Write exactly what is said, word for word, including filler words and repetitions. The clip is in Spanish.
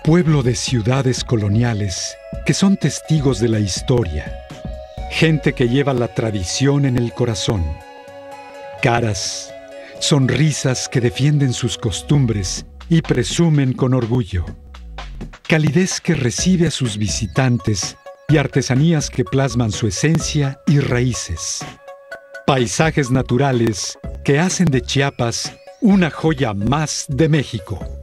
Pueblo de ciudades coloniales que son testigos de la historia. Gente que lleva la tradición en el corazón. Caras, sonrisas que defienden sus costumbres y presumen con orgullo. Calidez que recibe a sus visitantes y artesanías que plasman su esencia y raíces. Paisajes naturales que hacen de Chiapas una joya más de México.